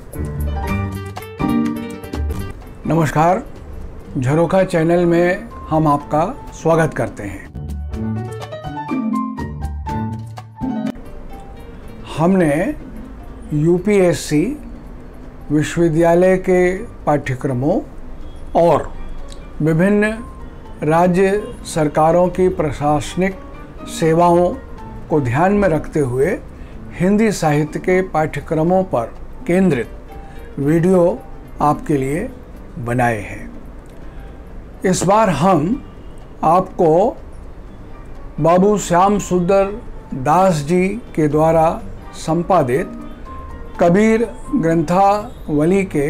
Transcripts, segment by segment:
नमस्कार, झरोखा चैनल में हम आपका स्वागत करते हैं। हमने यूपीएससी विश्वविद्यालय के पाठ्यक्रमों और विभिन्न राज्य सरकारों की प्रशासनिक सेवाओं को ध्यान में रखते हुए हिंदी साहित्य के पाठ्यक्रमों पर केंद्रित वीडियो आपके लिए बनाए हैं। इस बार हम आपको बाबू श्याम सुंदर दास जी के द्वारा संपादित कबीर ग्रंथावली के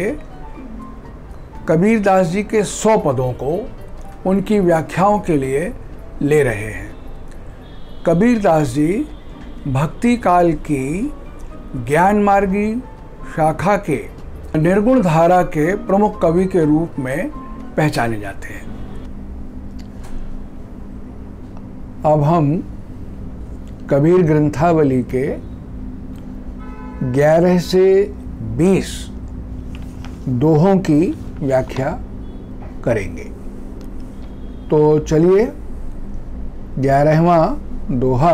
कबीर दास जी के 100 पदों को उनकी व्याख्याओं के लिए ले रहे हैं। कबीर दास जी भक्ति काल की ज्ञान मार्गी शाखा के निर्गुण धारा के प्रमुख कवि के रूप में पहचाने जाते हैं। अब हम कबीर ग्रंथावली के 11 से 20 दोहों की व्याख्या करेंगे। तो चलिए 11वां दोहा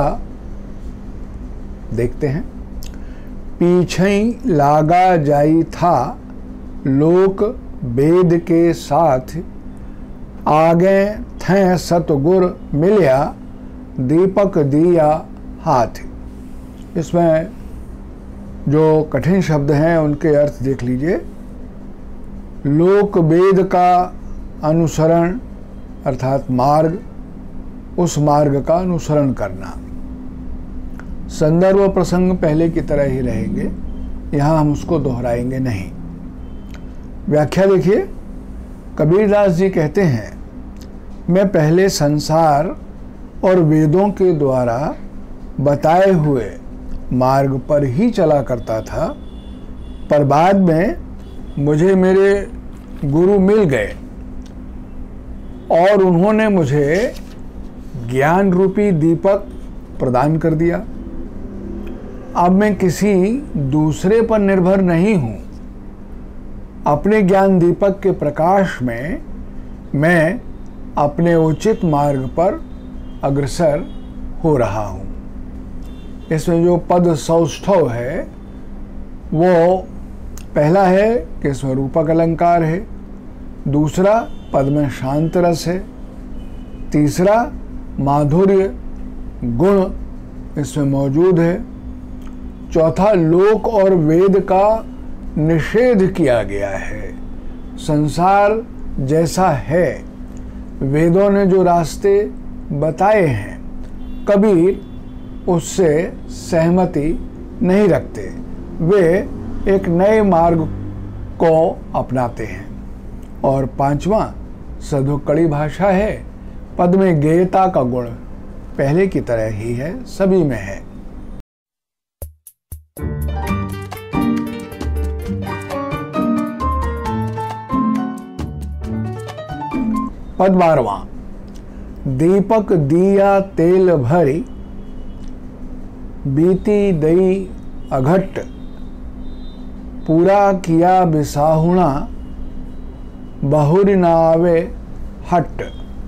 देखते हैं। पीछे लागा जाई था लोक वेद के साथ, आगे थे सतगुर मिलिया दीपक दिया हाथ। इसमें जो कठिन शब्द हैं उनके अर्थ देख लीजिए। लोक वेद का अनुसरण अर्थात मार्ग, उस मार्ग का अनुसरण करना। संदर्भ प्रसंग पहले की तरह ही रहेंगे, यहाँ हम उसको दोहराएंगे नहीं। व्याख्या देखिए, कबीरदास जी कहते हैं, मैं पहले संसार और वेदों के द्वारा बताए हुए मार्ग पर ही चला करता था, पर बाद में मुझे मेरे गुरु मिल गए और उन्होंने मुझे ज्ञान रूपी दीपक प्रदान कर दिया। अब मैं किसी दूसरे पर निर्भर नहीं हूँ। अपने ज्ञान दीपक के प्रकाश में मैं अपने उचित मार्ग पर अग्रसर हो रहा हूँ। इसमें जो पद सौष्ठव है वो पहला है कि इसमें रूपक अलंकार है, दूसरा पद में शांत रस है, तीसरा माधुर्य गुण इसमें मौजूद है, चौथा लोक और वेद का निषेध किया गया है। संसार जैसा है, वेदों ने जो रास्ते बताए हैं, कबीर उससे सहमति नहीं रखते। वे एक नए मार्ग को अपनाते हैं। और पांचवा सधुक्कड़ी भाषा है। पद में गेयता का गुण पहले की तरह ही है, सभी में है। पद 12वां। दीपक दिया तेल भरी, बीती दई अघट, पूरा किया बिसाहुणा, बहुरी नावे हट।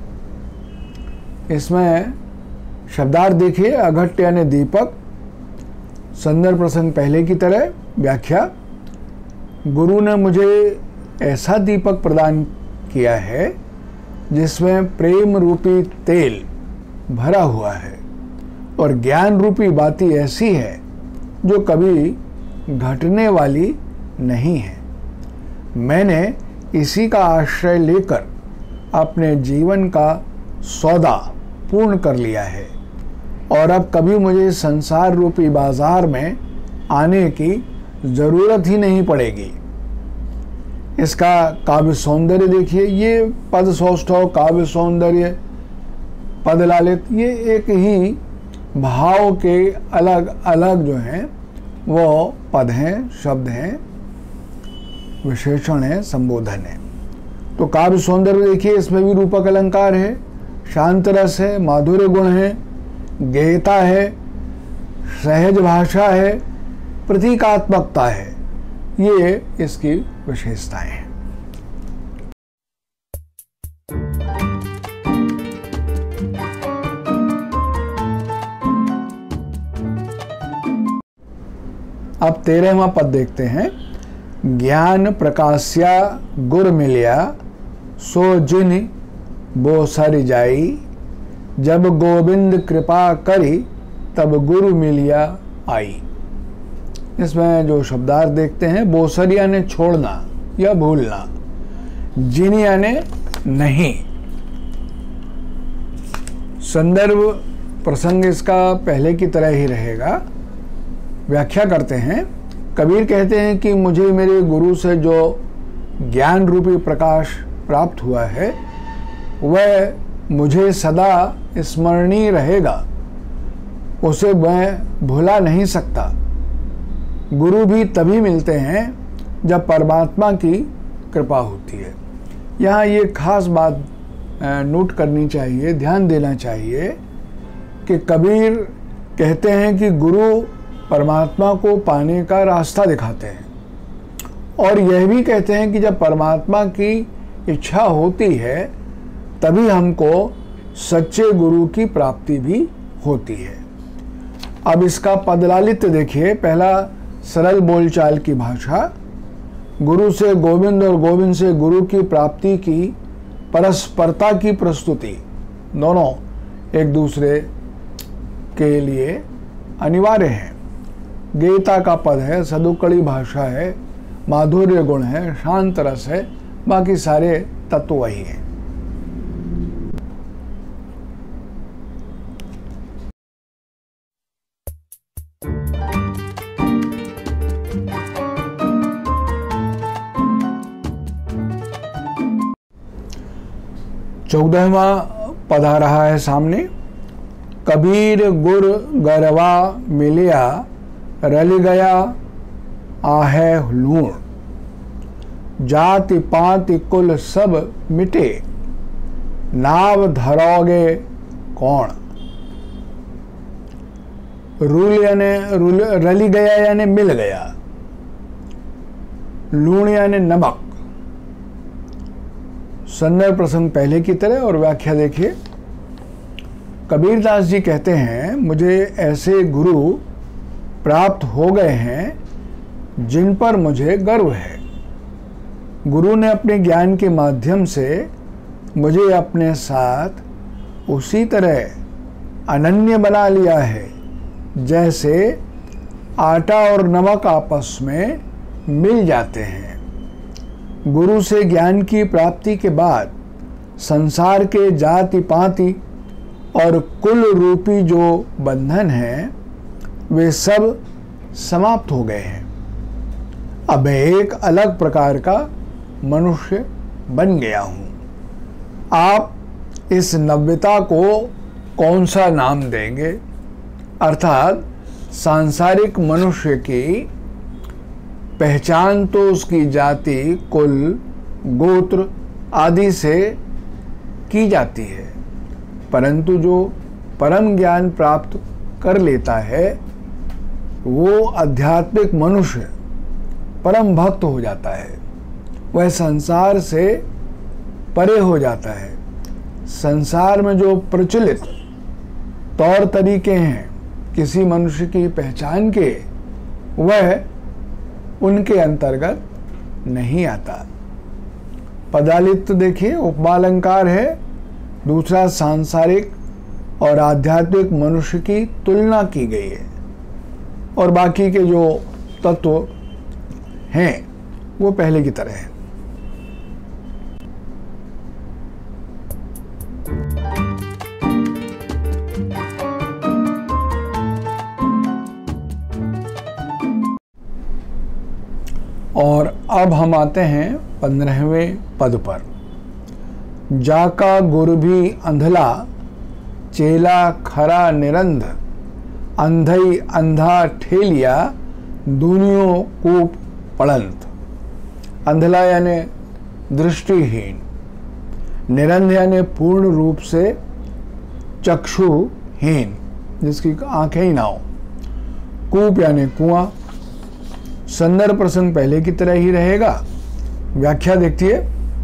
इसमें शब्दार्थ देखिए। अघट यानी दीपक, संदर्भ प्रसंग पहले की तरह। व्याख्या, गुरु ने मुझे ऐसा दीपक प्रदान किया है जिसमें प्रेम रूपी तेल भरा हुआ है और ज्ञान रूपी बाती ऐसी है जो कभी घटने वाली नहीं है। मैंने इसी का आश्रय लेकर अपने जीवन का सौदा पूर्ण कर लिया है और अब कभी मुझे संसार रूपी बाजार में आने की ज़रूरत ही नहीं पड़ेगी। इसका काव्य सौंदर्य देखिए। ये पद सौष्ठव, काव्य सौंदर्य, पद लालित, ये एक ही भाव के अलग अलग जो हैं वो पद हैं, शब्द हैं, विशेषण है, संबोधन है। तो काव्य सौंदर्य देखिए, इसमें भी रूपक अलंकार है, शांत रस है, माधुर्य गुण है, गेयता है, सहज भाषा है, प्रतीकात्मकता है। ये इसकी विशेषताएं हैं। अब 13वां पद देखते हैं। ज्ञान प्रकाश्या गुर मिलिया, सो जिन बो सर जाई, जब गोविंद कृपा करी, तब गुरु मिलिया आई। इसमें जो शब्दार्थ देखते हैं, बोसर यानी छोड़ना या भूलना, जिन यानी नहीं। संदर्भ प्रसंग इसका पहले की तरह ही रहेगा। व्याख्या करते हैं। कबीर कहते हैं कि मुझे मेरे गुरु से जो ज्ञान रूपी प्रकाश प्राप्त हुआ है वह मुझे सदा स्मरणीय रहेगा, उसे मैं भुला नहीं सकता। गुरु भी तभी मिलते हैं जब परमात्मा की कृपा होती है। यहाँ ये खास बात नोट करनी चाहिए, ध्यान देना चाहिए कि कबीर कहते हैं कि गुरु परमात्मा को पाने का रास्ता दिखाते हैं, और यह भी कहते हैं कि जब परमात्मा की इच्छा होती है तभी हमको सच्चे गुरु की प्राप्ति भी होती है। अब इसका पदलालित्य देखिए। पहला सरल बोलचाल की भाषा, गुरु से गोविंद और गोविंद से गुरु की प्राप्ति की परस्परता की प्रस्तुति, दोनों एक दूसरे के लिए अनिवार्य हैं। गीता का पद है, सदुकड़ी भाषा है, माधुर्य गुण है, शांत रस है, बाकी सारे तत्व वही हैं। चौदहवां पद आ रहा है सामने। कबीर गुर गरवा मिलिया, रल गया आहे लूण, जाति पाति कुल सब मिटे, नाव धरोगे कौन। रली गया यानी मिल गया, लूण यानी नमक। संदर्भ प्रसंग पहले की तरह और व्याख्या देखिए। कबीरदास जी कहते हैं मुझे ऐसे गुरु प्राप्त हो गए हैं जिन पर मुझे गर्व है। गुरु ने अपने ज्ञान के माध्यम से मुझे अपने साथ उसी तरह अनन्य बना लिया है जैसे आटा और नमक आपस में मिल जाते हैं। गुरु से ज्ञान की प्राप्ति के बाद संसार के जाति पाति और कुल रूपी जो बंधन हैं वे सब समाप्त हो गए हैं। अब मैं एक अलग प्रकार का मनुष्य बन गया हूँ। आप इस नव्यता को कौन सा नाम देंगे? अर्थात सांसारिक मनुष्य की पहचान तो उसकी जाति, कुल, गोत्र आदि से की जाती है, परंतु जो परम ज्ञान प्राप्त कर लेता है वो आध्यात्मिक मनुष्य परम भक्त हो जाता है। वह संसार से परे हो जाता है। संसार में जो प्रचलित तौर तरीके हैं किसी मनुष्य की पहचान के, वह उनके अंतर्गत नहीं आता। पदालित्य देखिए, उपमालंकार है। दूसरा सांसारिक और आध्यात्मिक मनुष्य की तुलना की गई है, और बाकी के जो तत्व हैं वो पहले की तरह है। और अब हम आते हैं 15वें पद पर। जाका गुर भी अंधला, चेला खरा निरंध, अंधई अंधा ठेलिया, दुनियों कूप पड़ंत। अंधला यानी दृष्टिहीन, निरंध यानी पूर्ण रूप से चक्षुहीन, जिसकी आंखें ही ना हो, कूप यानी कुआं, संदर्भ प्रसंग पहले की तरह ही रहेगा। व्याख्या देखिए।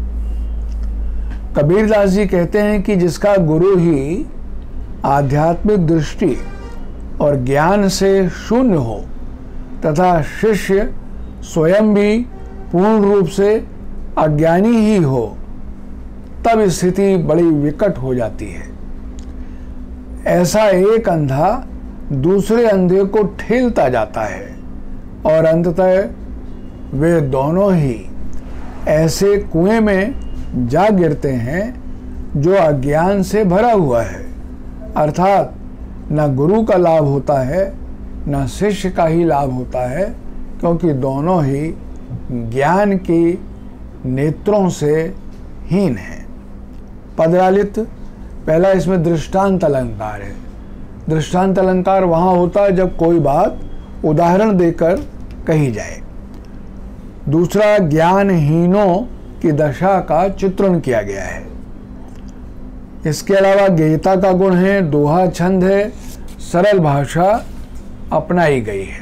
कबीरदास जी कहते हैं कि जिसका गुरु ही आध्यात्मिक दृष्टि और ज्ञान से शून्य हो तथा शिष्य स्वयं भी पूर्ण रूप से अज्ञानी ही हो, तब स्थिति बड़ी विकट हो जाती है। ऐसा एक अंधा दूसरे अंधे को ठेलता जाता है और अंततः वे दोनों ही ऐसे कुएं में जा गिरते हैं जो अज्ञान से भरा हुआ है। अर्थात न गुरु का लाभ होता है न शिष्य का ही लाभ होता है, क्योंकि दोनों ही ज्ञान की नेत्रों से हीन हैं। पदलालित पहला इसमें दृष्टांत अलंकार है। दृष्टांत अलंकार वहाँ होता है जब कोई बात उदाहरण देकर कही जाए। दूसरा, ज्ञानहीनों की दशा का चित्रण किया गया है। इसके अलावा गेयता का गुण है, दोहा छंद है, सरल भाषा अपनाई गई है।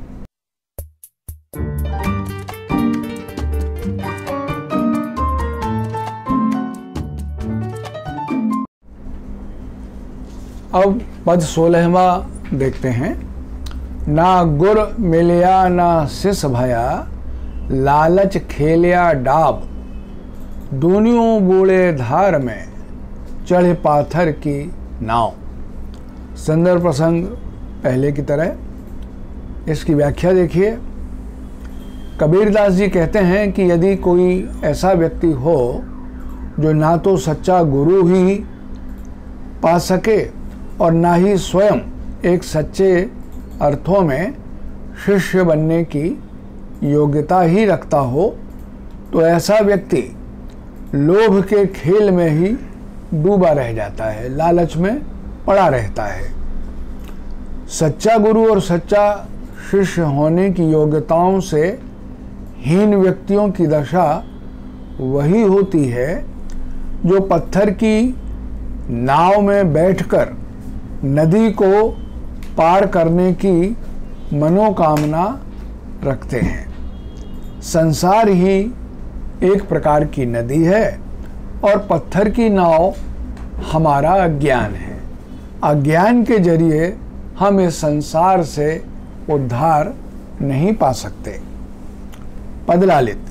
अब पद 16वां देखते हैं। ना गुर मिलया ना सिस भया, लालच खेलिया डाब, दोनियों बूढ़े धार में चढ़े पाथर की नाव। संदर्भ प्रसंग पहले की तरह। इसकी व्याख्या देखिए। कबीरदास जी कहते हैं कि यदि कोई ऐसा व्यक्ति हो जो ना तो सच्चा गुरु ही पा सके और ना ही स्वयं एक सच्चे अर्थों में शिष्य बनने की योग्यता ही रखता हो, तो ऐसा व्यक्ति लोभ के खेल में ही डूबा रह जाता है, लालच में पड़ा रहता है। सच्चा गुरु और सच्चा शिष्य होने की योग्यताओं से हीन व्यक्तियों की दशा वही होती है जो पत्थर की नाव में बैठकर नदी को पार करने की मनोकामना रखते हैं। संसार ही एक प्रकार की नदी है और पत्थर की नाव हमारा अज्ञान है। अज्ञान के जरिए हम इस संसार से उद्धार नहीं पा सकते। पदलालित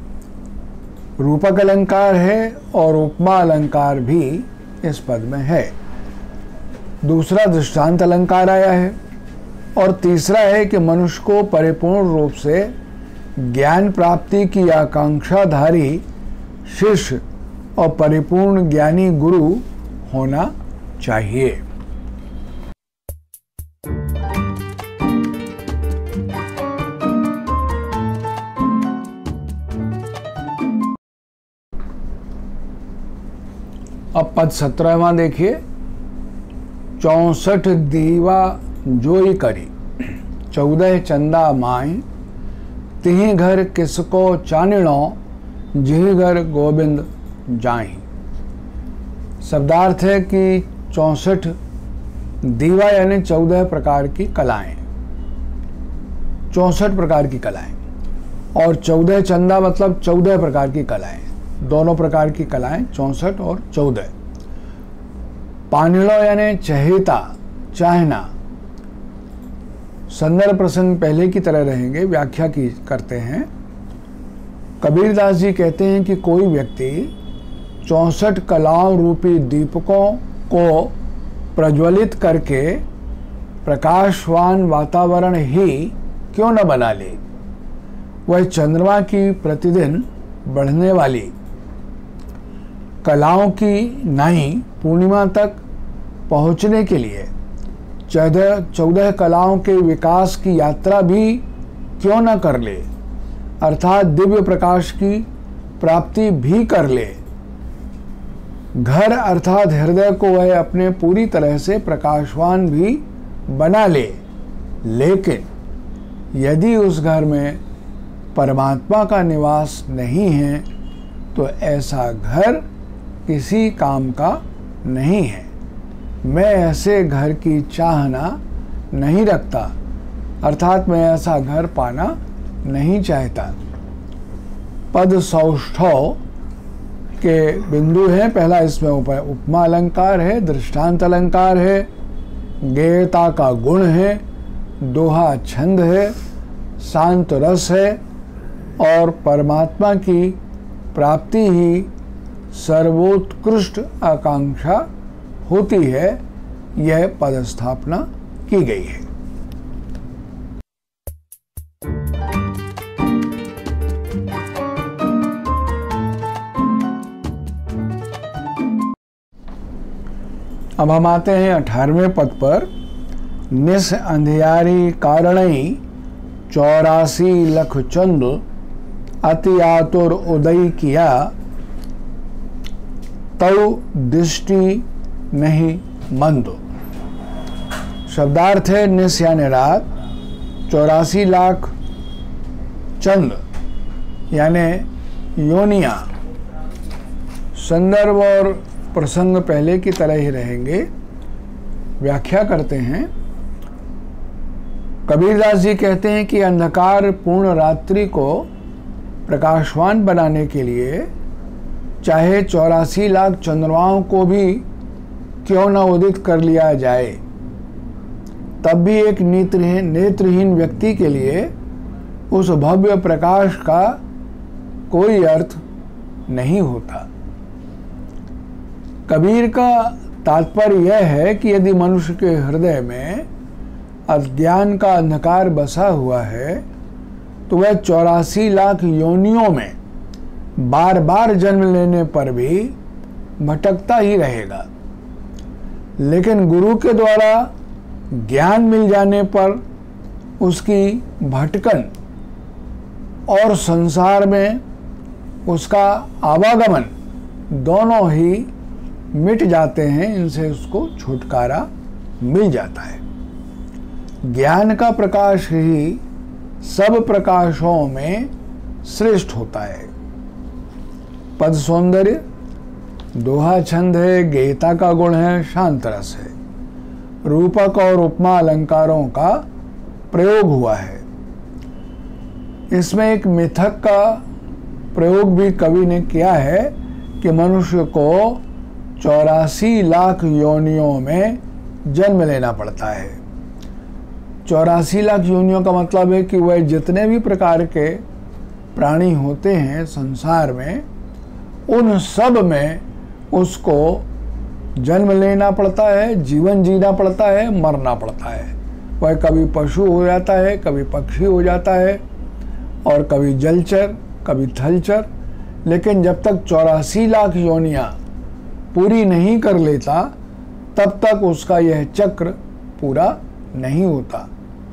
रूपक अलंकार है और उपमा अलंकार भी इस पद में है। दूसरा दृष्टांत अलंकार आया है और तीसरा है कि मनुष्य को परिपूर्ण रूप से ज्ञान प्राप्ति की आकांक्षाधारी शिष्य और परिपूर्ण ज्ञानी गुरु होना चाहिए। अब पद 17वां देखिए। 64 दीवा जोई करी, 14 चंदा माई, तिहि घर किसको चानिणो, जिहि घर गोविंद जाई। शब्दार्थ है कि 64 दीवा यानी 14 प्रकार की कलाएं, 64 प्रकार की कलाएं, और 14 चंदा मतलब 14 प्रकार की कलाएं, दोनों प्रकार की कलाएं 64 और 14। पानिड़ो यानी चहेता, चाहना। संदर्भ प्रसंग पहले की तरह रहेंगे। व्याख्या की करते हैं। कबीरदास जी कहते हैं कि कोई व्यक्ति 64 कलाओं रूपी दीपकों को प्रज्वलित करके प्रकाशवान वातावरण ही क्यों न बना ले। वह चंद्रमा की प्रतिदिन बढ़ने वाली कलाओं की नाई पूर्णिमा तक पहुंचने के लिए 14 कलाओं के विकास की यात्रा भी क्यों न कर ले, अर्थात दिव्य प्रकाश की प्राप्ति भी कर ले। घर अर्थात हृदय को वह अपने पूरी तरह से प्रकाशवान भी बना ले, लेकिन यदि उस घर में परमात्मा का निवास नहीं है तो ऐसा घर किसी काम का नहीं है। मैं ऐसे घर की चाहना नहीं रखता, अर्थात मैं ऐसा घर पाना नहीं चाहता। पद सौष्ठव के बिंदु हैं। पहला इसमें उपमा अलंकार है, दृष्टांत अलंकार है, गेयता का गुण है, दोहा छंद है, शांत रस है और परमात्मा की प्राप्ति ही सर्वोत्कृष्ट आकांक्षा होती है। यह पदस्थापना की गई है। अब हम आते हैं 18वें पद पर। निस अंधियारी कारणई 84 लख चंद अति आतुर उदय किया, तौ दृष्टि नहीं मंद। शब्दार्थ है निस यानी रात, 84 लाख चंद यानी योनिया। संदर्भ और प्रसंग पहले की तरह ही रहेंगे। व्याख्या करते हैं। कबीरदास जी कहते हैं कि अंधकार पूर्ण रात्रि को प्रकाशवान बनाने के लिए चाहे 84 लाख चंद्रमाओं को भी क्यों न उदित कर लिया जाए, तब भी एक नेत्रहीन व्यक्ति के लिए उस भव्य प्रकाश का कोई अर्थ नहीं होता। कबीर का तात्पर्य यह है कि यदि मनुष्य के हृदय में अज्ञान का अंधकार बसा हुआ है तो वह 84 लाख योनियों में बार बार जन्म लेने पर भी भटकता ही रहेगा। लेकिन गुरु के द्वारा ज्ञान मिल जाने पर उसकी भटकन और संसार में उसका आवागमन दोनों ही मिट जाते हैं। इनसे उसको छुटकारा मिल जाता है। ज्ञान का प्रकाश ही सब प्रकाशों में श्रेष्ठ होता है। पद सौंदर्य, दोहा छंद है, गेयता का गुण है, शांत रस है, रूपक और उपमा अलंकारों का प्रयोग हुआ है। इसमें एक मिथक का प्रयोग भी कवि ने किया है कि मनुष्य को 84 लाख योनियों में जन्म लेना पड़ता है। 84 लाख योनियों का मतलब है कि वह जितने भी प्रकार के प्राणी होते हैं संसार में, उन सब में उसको जन्म लेना पड़ता है, जीवन जीना पड़ता है, मरना पड़ता है। वह कभी पशु हो जाता है, कभी पक्षी हो जाता है और कभी जलचर, कभी थलचर। लेकिन जब तक 84 लाख योनियां पूरी नहीं कर लेता तब तक उसका यह चक्र पूरा नहीं होता।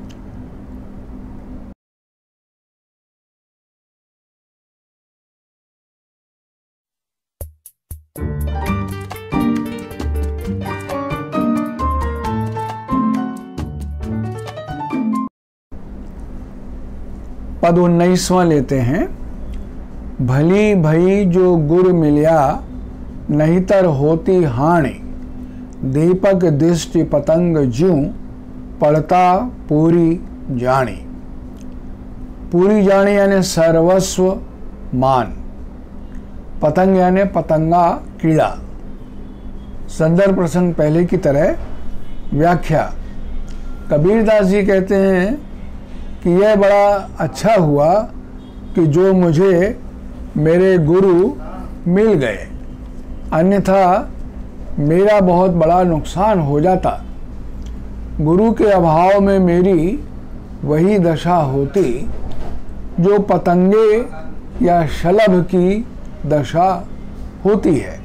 पद 19वां लेते हैं। भली भई जो गुर मिलिया, नहींतर होती हानि, दीपक दृष्टि पतंग ज्यों, पड़ता पूरी जानी। पूरी जानी यानी सर्वस्व मान, पतंग यानी पतंगा कीड़ा। संदर्भ प्रसंग पहले की तरह। व्याख्या, कबीरदास जी कहते हैं कि यह बड़ा अच्छा हुआ कि जो मुझे मेरे गुरु मिल गए, अन्यथा मेरा बहुत बड़ा नुकसान हो जाता। गुरु के अभाव में मेरी वही दशा होती जो पतंगे या शलभ की दशा होती है।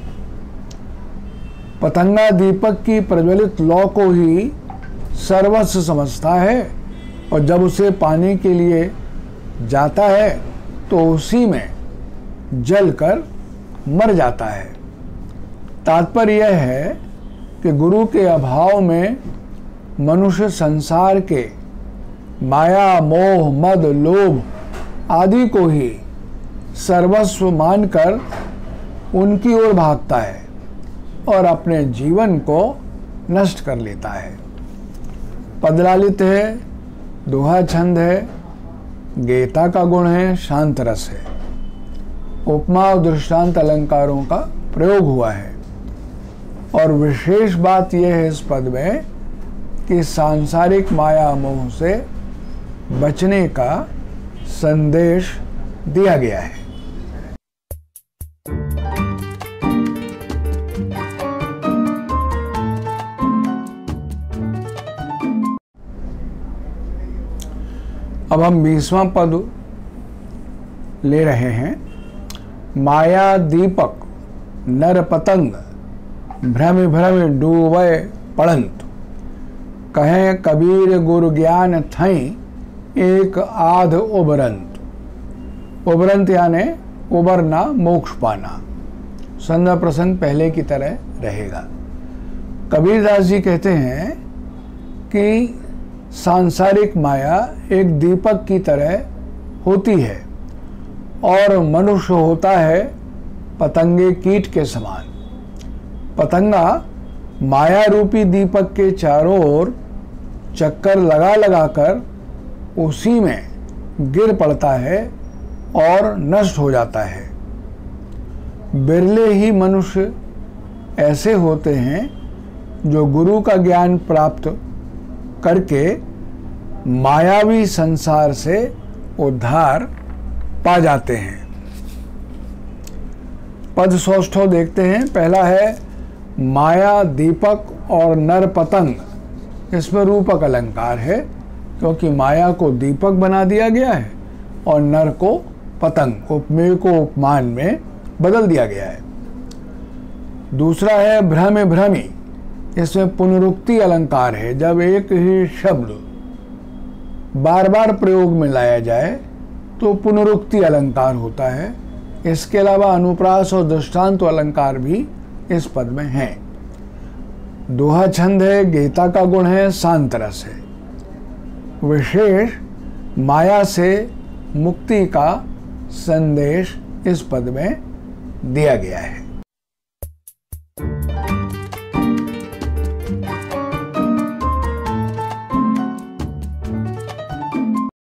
पतंगा दीपक की प्रज्वलित लौ को ही सर्वस्व समझता है और जब उसे पाने के लिए जाता है तो उसी में जलकर मर जाता है। तात्पर्य यह है कि गुरु के अभाव में मनुष्य संसार के माया, मोह, मद, लोभ आदि को ही सर्वस्व मानकर उनकी ओर भागता है और अपने जीवन को नष्ट कर लेता है। पद लालित है, दोहा छंद है, गीता का गुण है शांत रस है। उपमा और दृष्टांत अलंकारों का प्रयोग हुआ है। और विशेष बात यह है इस पद में कि सांसारिक माया मोह से बचने का संदेश दिया गया है। अब हम 20वां पद ले रहे हैं। माया दीपक नर पतंग भ्रम भ्रम डूबे पड़ंत, कहें कबीर गुरु ज्ञान थई एक आध उबरंत। उबरंत यानी उबरना, मोक्ष पाना। संदर्भ प्रसंग पहले की तरह रहेगा। कबीरदास जी कहते हैं कि सांसारिक माया एक दीपक की तरह होती है और मनुष्य होता है पतंगे कीट के समान। पतंगा माया रूपी दीपक के चारों ओर चक्कर लगा लगा कर उसी में गिर पड़ता है और नष्ट हो जाता है। बिरले ही मनुष्य ऐसे होते हैं जो गुरु का ज्ञान प्राप्त करके मायावी संसार से उद्धार पा जाते हैं। पद सौष्ठव देखते हैं। पहला है माया दीपक और नर पतंग। इसमें रूपक अलंकार है क्योंकि माया को दीपक बना दिया गया है और नर को पतंग, उपमेय को उपमान में बदल दिया गया है। दूसरा है भ्रम भ्रमी। इसमें पुनरुक्ति अलंकार है। जब एक ही शब्द बार बार प्रयोग में लाया जाए तो पुनरुक्ति अलंकार होता है। इसके अलावा अनुप्रास और दृष्टांत अलंकार भी इस पद में हैं। दोहा छंद है, गीता का गुण है, शांत रस है। विशेष माया से मुक्ति का संदेश इस पद में दिया गया है।